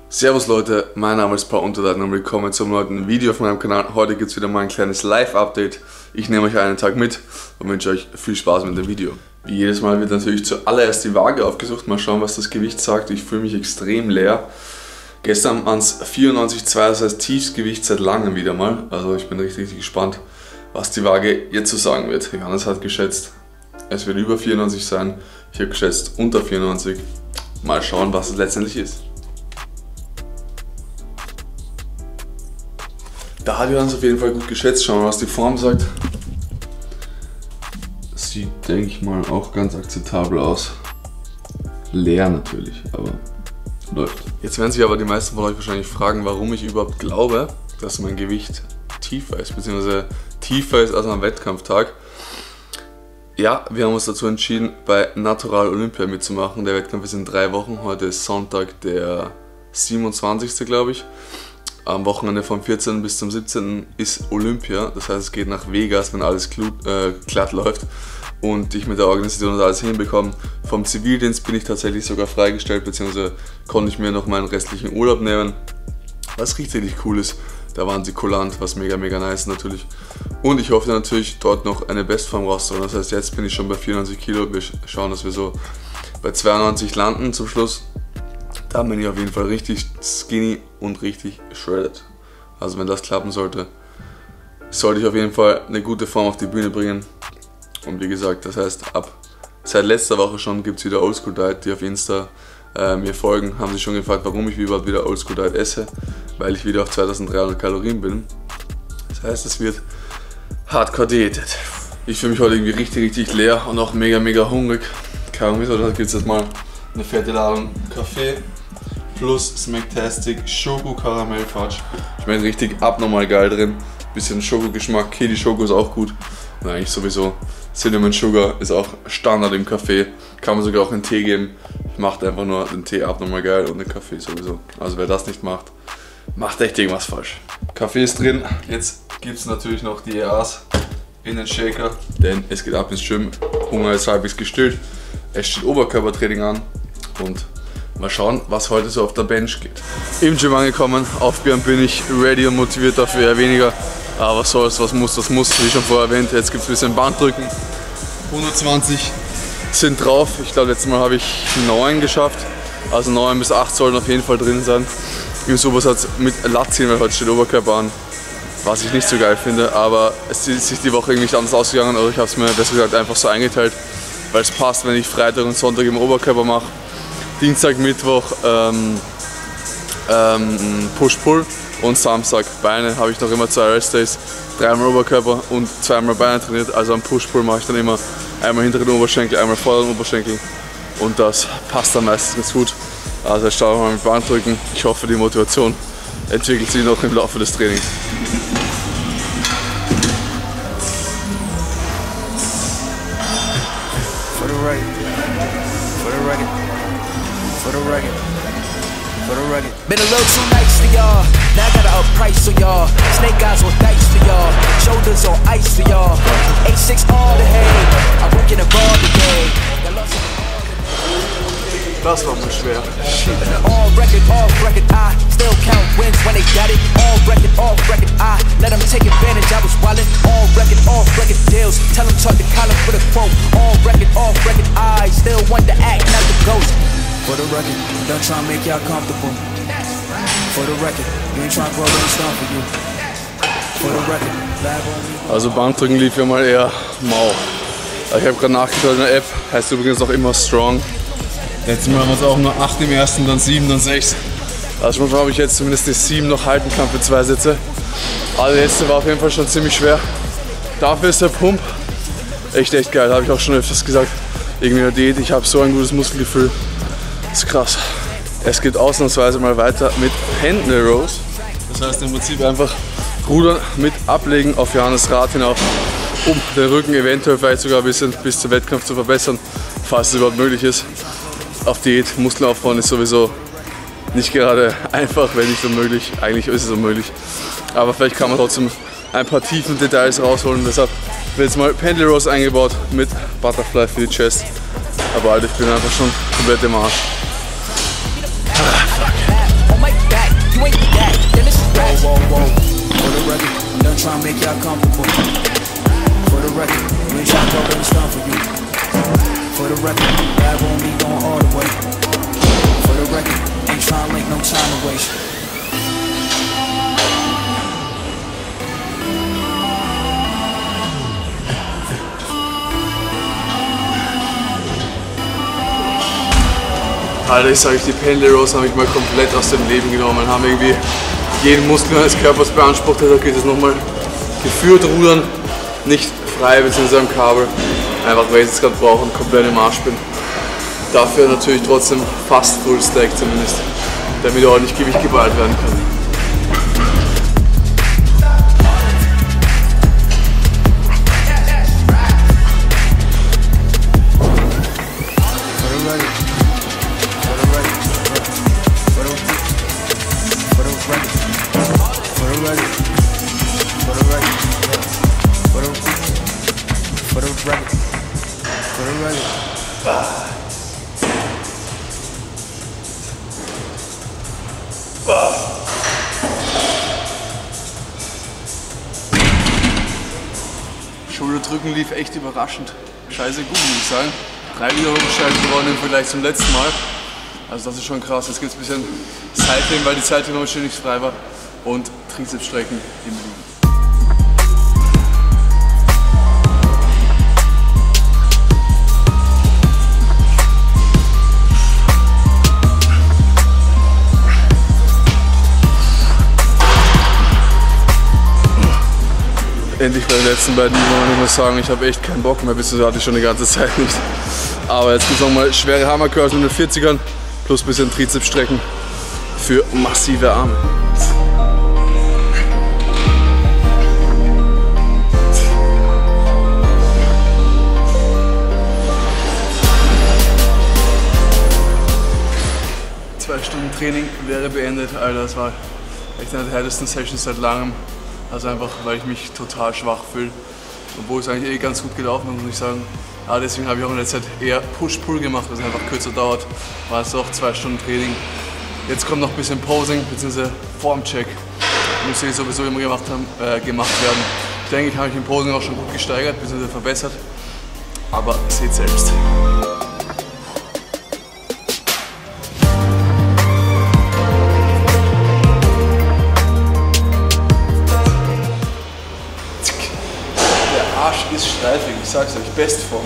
Servus Leute, mein Name ist Paul Unterleitner und willkommen zum neuen Video auf meinem Kanal. Heute gibt es wieder mal ein kleines Live-Update. Ich nehme euch einen Tag mit und wünsche euch viel Spaß mit dem Video. Wie jedes Mal wird natürlich zuallererst die Waage aufgesucht. Mal schauen, was das Gewicht sagt. Ich fühle mich extrem leer. Gestern waren es 94,2, das heißt Tiefstgewicht seit langem wieder mal. Also ich bin richtig gespannt, was die Waage jetzt so sagen wird. Johannes hat geschätzt, es wird über 94 sein. Ich habe geschätzt unter 94. Mal schauen, was es letztendlich ist. Da hat Johannes auf jeden Fall gut geschätzt. Schauen wir mal, was die Form sagt. Sieht, denke ich mal, auch ganz akzeptabel aus. Leer natürlich, aber läuft. Jetzt werden sich aber die meisten von euch wahrscheinlich fragen, warum ich überhaupt glaube, dass mein Gewicht tiefer ist, beziehungsweise tiefer ist als am Wettkampftag. Ja, wir haben uns dazu entschieden, bei Natural Olympia mitzumachen. Der Wettkampf ist in 3 Wochen. Heute ist Sonntag, der 27. glaube ich. Am Wochenende vom 14. bis zum 17. ist Olympia, das heißt es geht nach Vegas, wenn alles glatt läuft und ich mit der Organisation das alles hinbekomme. Vom Zivildienst bin ich tatsächlich sogar freigestellt, beziehungsweise konnte ich mir noch meinen restlichen Urlaub nehmen, was richtig cool ist. Da waren sie kulant, was mega nice natürlich. Und ich hoffe natürlich dort noch eine Bestform rauszuholen. Das heißt, jetzt bin ich schon bei 94 Kilo, wir schauen, dass wir so bei 92 landen zum Schluss. Da bin ich auf jeden Fall richtig skinny und richtig shredded. Also wenn das klappen sollte, sollte ich auf jeden Fall eine gute Form auf die Bühne bringen. Und wie gesagt, das heißt, seit letzter Woche schon gibt es wieder Oldschool Diet, die auf Insta mir folgen. Haben sich schon gefragt, warum ich überhaupt wieder Oldschool Diet esse, weil ich wieder auf 2300 Kalorien bin. Das heißt, es wird hardcore diätet. Ich fühle mich heute irgendwie richtig leer und auch mega hungrig. Keine Ahnung, da gibt es jetzt mal eine fette Ladung Kaffee plus Smacktastic Schoko Karamell Fudge. Schmeckt richtig abnormal geil drin. Bisschen Schokogeschmack, Kili Schoko ist auch gut. Und eigentlich sowieso Cinnamon Sugar ist auch Standard im Kaffee. Kann man sogar auch in Tee geben. Macht einfach nur den Tee abnormal geil und den Kaffee sowieso. Also wer das nicht macht, macht echt irgendwas falsch. Kaffee ist drin. Jetzt gibt es natürlich noch die EAs in den Shaker, denn es geht ab ins Gym. Hunger ist halbwegs gestillt. Es steht Oberkörpertraining an und mal schauen, was heute so auf der Bench geht. Im Gym angekommen, aufgewärmt bin ich, ready und motiviert dafür eher weniger. Aber was soll's, was muss, das muss, wie schon vorher erwähnt. Jetzt gibt es ein bisschen Bankdrücken. 120 sind drauf. Ich glaube, letztes Mal habe ich 9 geschafft. Also 9 bis 8 sollen auf jeden Fall drin sein. Im Supersatz mit Lat ziehen, weil heute steht Oberkörper an. Was ich nicht so geil finde, aber es ist sich die Woche irgendwie nicht anders ausgegangen. Oder ich habe es mir besser gesagt einfach so eingeteilt, weil es passt, wenn ich Freitag und Sonntag im Oberkörper mache. Dienstag, Mittwoch Push-Pull und Samstag Beine habe ich noch immer 2 Rest-Days, 3-mal Oberkörper und 2-mal Beine trainiert. Also am Push-Pull mache ich dann immer einmal hinter den Oberschenkel, einmal vor den Oberschenkel und das passt dann meistens ganz gut. Also ich starte mal mit Bankdrücken. Ich hoffe, die Motivation entwickelt sich noch im Laufe des Trainings. Been a little too nice to y'all. Now I gotta up price for y'all. Snake eyes on dice for y'all. Shoulders on ice for y'all. 8-6 all the hay. I work in a bar today. Das war mal schwer. All record, I still count wins when they got it. All record, I let them take advantage. I was wildin'. All record deals. Tell them talk to Colin for the quote. All record, I still want to act, not the ghost. For the record, don't try and make y'all comfortable. For the record, you ain't trying to grow them stuff for you. For the record, lab on me. Also Bankdrücken lief ja mal eher mau. Ich habe gerade nachgeschaut in der App, heißt übrigens auch immer Strong. Letztes Mal haben wir es auch nur 8 im ersten, dann 7, dann 6. Also manchmal habe ich jetzt zumindest die 7 noch halten kann für 2 Sätze. Aber der letzte war auf jeden Fall schon ziemlich schwer. Dafür ist der Pump echt geil, habe ich auch schon öfters gesagt. Irgendwie in der Diät, ich habe so ein gutes Muskelgefühl. Das ist krass. Es geht ausnahmsweise mal weiter mit Pendlay Rows. Das heißt im Prinzip einfach rudern mit Ablegen auf Johannes Rad hinauf, um den Rücken eventuell vielleicht sogar ein bisschen bis zum Wettkampf zu verbessern, falls es überhaupt möglich ist. Auf Diät, Muskeln aufbauen ist sowieso nicht gerade einfach, wenn nicht unmöglich. Eigentlich ist es unmöglich. Aber vielleicht kann man trotzdem ein paar tiefen Details rausholen. Deshalb wird jetzt mal Pendlay Rows eingebaut mit Butterfly für die Chest. Aber Alter, ich bin einfach schon komplett im Arsch. On my got comfortable. For the record, we ain't tryna talk every stuff for you. For the record, bad won't be going all the way. For the record, ain't tryna link, no time to waste. Alter, ich sag euch, die Pendlay Rows haben mich mal komplett aus dem Leben genommen. Haben irgendwie jeden Muskel meines Körpers beansprucht. Deshalb geht es nochmal geführt rudern, nicht frei bzw. am Kabel. Einfach weil ich es gerade brauche und komplett im Arsch bin. Dafür natürlich trotzdem fast Full Stack zumindest, damit ordentlich Gewicht geballt werden kann. Schulterdrücken lief echt überraschend. Scheiße gut, muss ich sagen. 3 Wiederholungen scheiße geworden im Vergleich zum letzten Mal. Also das ist schon krass. Jetzt gibt es ein bisschen Seitdem, weil die Seitdem schon nicht frei war. Und Trizepsstrecken im Liegen. Endlich bei den letzten beiden Übungen. Ich muss sagen, ich habe echt keinen Bock mehr, bisher hatte ich schon die ganze Zeit nicht. Aber jetzt gibt es nochmal schwere Hammer Curls mit den 40ern plus ein bisschen Trizepsstrecken für massive Arme. Stunden Training wäre beendet, Alter. Das war echt eine der härtesten Sessions seit langem. Also einfach, weil ich mich total schwach fühle. Obwohl es eigentlich ganz gut gelaufen ist, muss ich sagen. Aber deswegen habe ich auch in der Zeit eher Push-Pull gemacht, was einfach kürzer dauert. War es doch 2 Stunden Training. Jetzt kommt noch ein bisschen Posing bzw. Formcheck. Muss ich sowieso immer gemacht werden. Ich denke, ich habe mich im Posing auch schon gut gesteigert bzw. verbessert. Aber seht selbst. Arsch ist streifig, ich sag's euch, Bestform.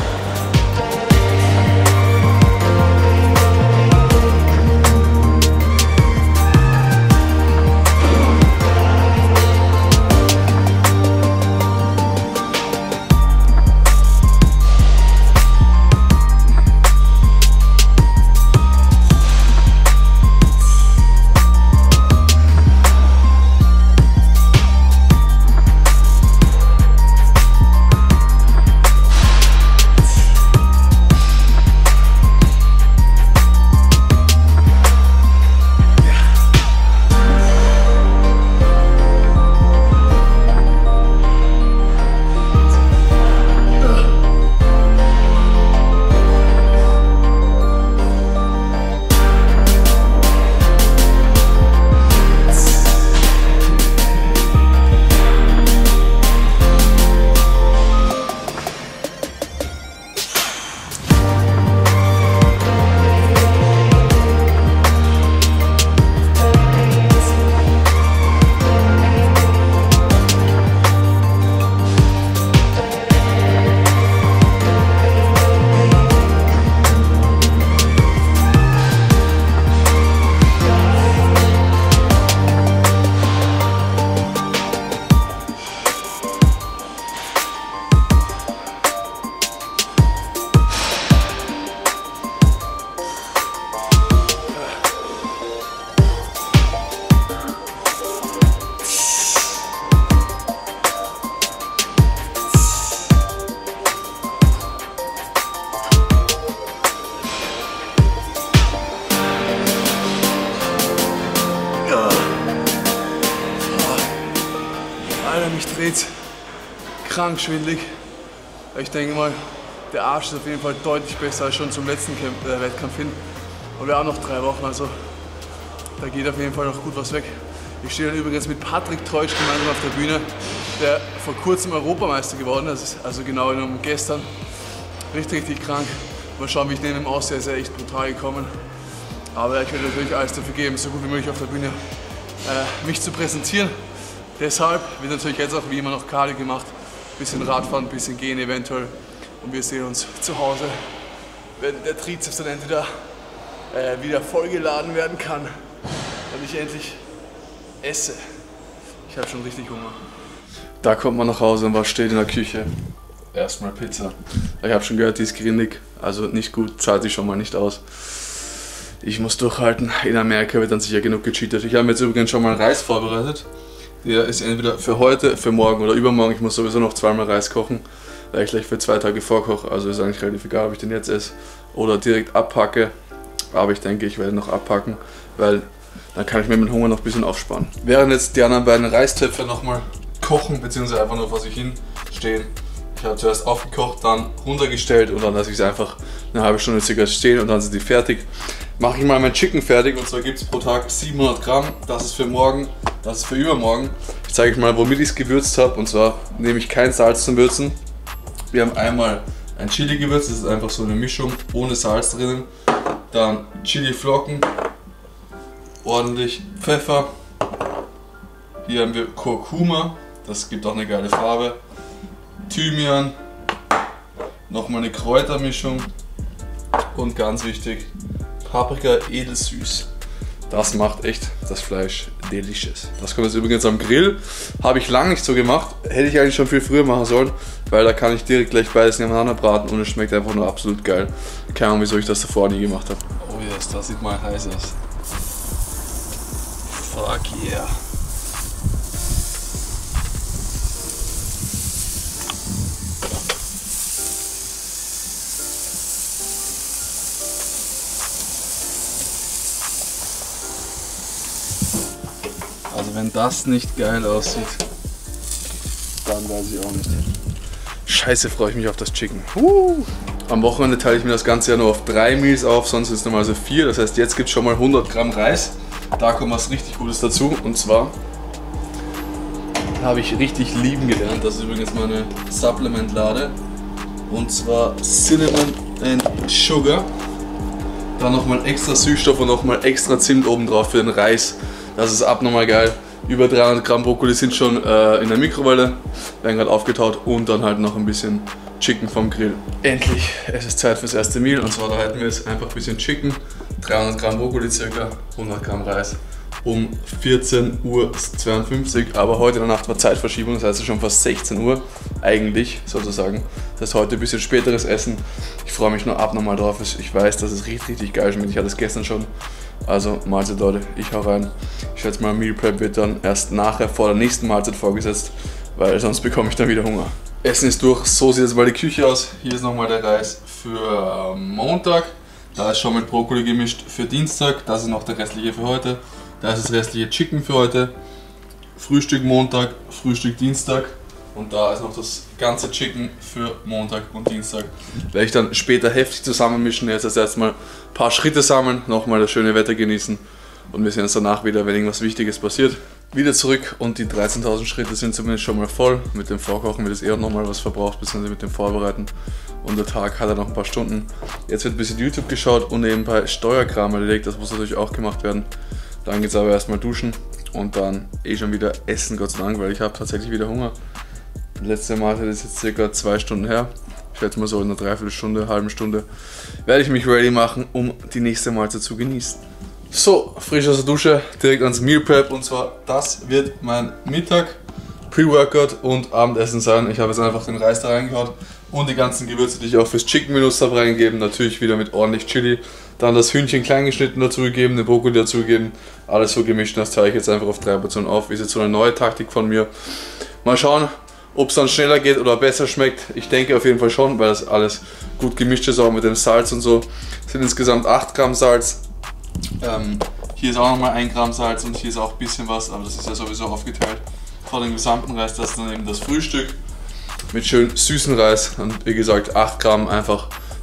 Alter, mich dreht's krank schwindelig. Ich denke mal, der Arsch ist auf jeden Fall deutlich besser als schon zum letzten Wettkampf hin. Und wir haben noch 3 Wochen, also da geht auf jeden Fall noch gut was weg. Ich stehe dann übrigens mit Patrick Teutsch gemeinsam auf der Bühne, der vor kurzem Europameister geworden ist, also genau genommen gestern. Richtig krank. Mal schauen, wie ich neben ihm aussehe, ist ja echt brutal gekommen. Aber ich werde natürlich alles dafür geben, so gut wie möglich auf der Bühne mich zu präsentieren. Deshalb wird natürlich jetzt auch wie immer noch Cardio gemacht, bisschen Radfahren, bisschen gehen eventuell. Und wir sehen uns zu Hause, wenn der Trizeps dann entweder wieder vollgeladen werden kann und ich endlich esse. Ich habe schon richtig Hunger. Da kommt man nach Hause und was steht in der Küche? Erstmal Pizza. Ich habe schon gehört, die ist grindig, also nicht gut, zahlt sich schon mal nicht aus. Ich muss durchhalten. In Amerika wird dann sicher genug gecheatet. Ich habe mir jetzt übrigens schon mal Reis vorbereitet. Der ist entweder für heute, für morgen oder übermorgen. Ich muss sowieso noch zweimal Reis kochen, weil ich gleich für 2 Tage vorkoche. Also ist eigentlich relativ egal, ob ich den jetzt esse oder direkt abpacke. Aber ich denke, ich werde noch abpacken, weil dann kann ich mir mit Hunger noch ein bisschen aufsparen. Während jetzt die anderen beiden Reistöpfe nochmal kochen, beziehungsweise einfach nur vor sich hin stehen. Ich habe zuerst aufgekocht, dann runtergestellt und dann lasse ich es einfach eine halbe Stunde circa stehen und dann sind die fertig. Mache ich mal mein Chicken fertig und zwar gibt es pro Tag 700 Gramm. Das ist für morgen, das ist für übermorgen. Ich zeige euch mal, womit ich es gewürzt habe und zwar nehme ich kein Salz zum Würzen. Wir haben einmal ein Chili-Gewürz, das ist einfach so eine Mischung ohne Salz drinnen. Dann Chili-Flocken, ordentlich Pfeffer. Hier haben wir Kurkuma, das gibt auch eine geile Farbe. Thymian, nochmal eine Kräutermischung und ganz wichtig, Paprika edelsüß. Das macht echt das Fleisch delicious. Das kommt jetzt übrigens am Grill. Habe ich lange nicht so gemacht. Hätte ich eigentlich schon viel früher machen sollen, weil da kann ich direkt gleich beides nebeneinander braten und es schmeckt einfach nur absolut geil. Keine Ahnung, wieso ich das davor nie gemacht habe. Oh yes, das sieht mal heiß aus. Fuck yeah. Also wenn das nicht geil aussieht, dann weiß ich auch nicht. Scheiße, freue ich mich auf das Chicken. Am Wochenende teile ich mir das Ganze ja nur auf 3 Meals auf, sonst ist es normalerweise 4. Das heißt, jetzt gibt es schon mal 100 Gramm Reis. Da kommt was richtig Gutes dazu. Und zwar habe ich richtig lieben gelernt. Das ist übrigens meine Supplement-Lade. Und zwar Cinnamon and Sugar. Dann nochmal extra Süßstoff und nochmal extra Zimt oben drauf für den Reis. Das ist abnormal geil. Über 300 Gramm Brokkoli sind schon in der Mikrowelle, werden gerade aufgetaut und dann halt noch ein bisschen Chicken vom Grill. Endlich, es ist Zeit fürs erste Meal und zwar da hätten wir jetzt einfach ein bisschen Chicken, 300 Gramm Brokkoli circa, 100 Gramm Reis um 14:52 Uhr, aber heute in der Nacht war Zeitverschiebung, das heißt es ist schon fast 16 Uhr eigentlich sozusagen. Das heißt heute ein bisschen späteres Essen. Ich freue mich nur abnormal drauf, ich weiß, dass es richtig geil schmeckt, ich hatte es gestern schon. Also Mahlzeit Leute, ich hau rein. Ich schätze mal, Meal Prep wird dann erst nachher vor der nächsten Mahlzeit vorgesetzt, weil sonst bekomme ich dann wieder Hunger. Essen ist durch, so sieht jetzt mal die Küche aus. Hier ist nochmal der Reis für Montag. Da ist schon mit Brokkoli gemischt für Dienstag. Das ist noch der restliche für heute. Da ist das restliche Chicken für heute. Frühstück Montag, Frühstück Dienstag. Und da ist noch das ganze Chicken für Montag und Dienstag. Werde ich dann später heftig zusammenmischen. Jetzt erstmal ein paar Schritte sammeln, nochmal das schöne Wetter genießen. Und wir sehen uns danach wieder, wenn irgendwas Wichtiges passiert. Wieder zurück und die 13.000 Schritte sind zumindest schon mal voll. Mit dem Vorkochen wird es eher nochmal was verbraucht, beziehungsweise mit dem Vorbereiten. Und der Tag hat er noch ein paar Stunden. Jetzt wird ein bisschen YouTube geschaut und nebenbei Steuerkram erledigt. Das muss natürlich auch gemacht werden. Dann geht es aber erstmal duschen und dann schon wieder essen, Gott sei Dank, weil ich habe tatsächlich wieder Hunger. Die letzte Mahlzeit ist jetzt circa 2 Stunden her. Ich schätze mal so in einer Dreiviertelstunde, halben Stunde werde ich mich ready machen, um die nächste Mahlzeit zu genießen. So, frisch aus der Dusche, direkt ans Meal Prep und zwar das wird mein Mittag, Pre-Workout und Abendessen sein. Ich habe jetzt einfach den Reis da reingehauen und die ganzen Gewürze, die ich auch fürs Chicken benutzt habe, reingegeben. Natürlich wieder mit ordentlich Chili. Dann das Hühnchen klein geschnitten dazugegeben, den Brokkoli dazugegeben. Alles so gemischt, das teile ich jetzt einfach auf 3 Portionen auf. Ist jetzt so eine neue Taktik von mir. Mal schauen, ob es dann schneller geht oder besser schmeckt. Ich denke auf jeden Fall schon, weil das alles gut gemischt ist, auch mit dem Salz und so. Es sind insgesamt 8 Gramm Salz. Hier ist auch nochmal 1 Gramm Salz und hier ist auch ein bisschen was, aber das ist ja sowieso aufgeteilt vor dem gesamten Reis. Das ist dann eben das Frühstück mit schön süßen Reis und wie gesagt 8 Gramm einfach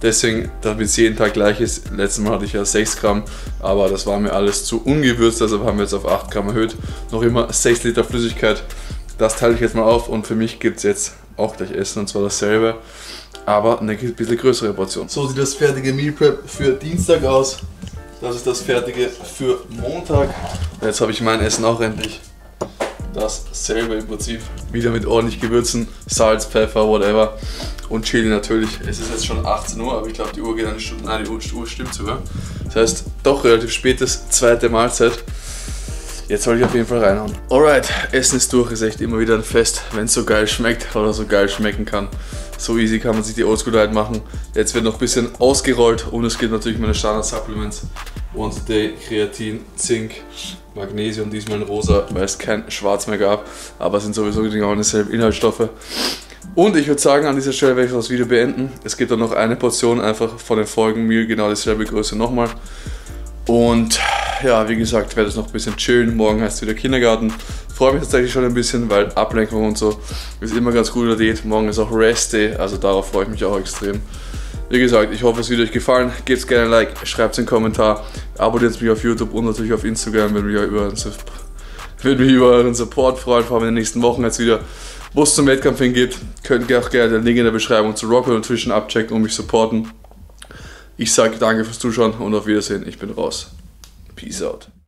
Deswegen, damit es jeden Tag gleich ist. Letztes Mal hatte ich ja 6 Gramm, aber das war mir alles zu ungewürzt, deshalb haben wir jetzt auf 8 Gramm erhöht. Noch immer 6 Liter Flüssigkeit. Das teile ich jetzt mal auf und für mich gibt es jetzt auch gleich Essen, und zwar dasselbe, aber eine bisschen größere Portion. So sieht das fertige Meal Prep für Dienstag aus. Das ist das fertige für Montag. Jetzt habe ich mein Essen auch endlich. Dasselbe im Prinzip. Wieder mit ordentlich Gewürzen, Salz, Pfeffer, whatever. Und Chili natürlich. Es ist jetzt schon 18 Uhr, aber ich glaube die Uhr geht eine Stunde. Nein, die Uhr stimmt sogar. Das heißt, doch relativ spätes zweite Mahlzeit. Jetzt soll ich auf jeden Fall reinhauen. Alright, Essen ist durch. Ist echt immer wieder ein Fest, wenn es so geil schmeckt oder so geil schmecken kann. So easy kann man sich die Oldschool Diet machen. Jetzt wird noch ein bisschen ausgerollt und es gibt natürlich meine Standard-Supplements. Once a Day, Kreatin, Zink, Magnesium, diesmal in rosa, weil es kein Schwarz mehr gab. Aber es sind sowieso genau dieselben Inhaltsstoffe. Und ich würde sagen, an dieser Stelle werde ich das Video beenden. Es gibt dann noch eine Portion einfach von den Folgen Meal, genau dieselbe Größe nochmal. Und ja, wie gesagt, werde es noch ein bisschen chillen. Morgen heißt es wieder Kindergarten. Freue mich tatsächlich schon ein bisschen, weil Ablenkung und so ist immer ganz gut in der Diät. Morgen ist auch Rest Day, also darauf freue ich mich auch extrem. Wie gesagt, ich hoffe, es hat euch gefallen. Gebt gerne ein Like, schreibt es in den Kommentar. Abonniert mich auf YouTube und natürlich auf Instagram, wenn wir über euren Support freuen. Vor allem in den nächsten Wochen jetzt wieder, wo es zum Wettkampf hingeht. Könnt ihr auch gerne den Link in der Beschreibung zu Rocket Nutrition abchecken und mich supporten. Ich sage danke fürs Zuschauen und auf Wiedersehen. Ich bin raus. Peace out.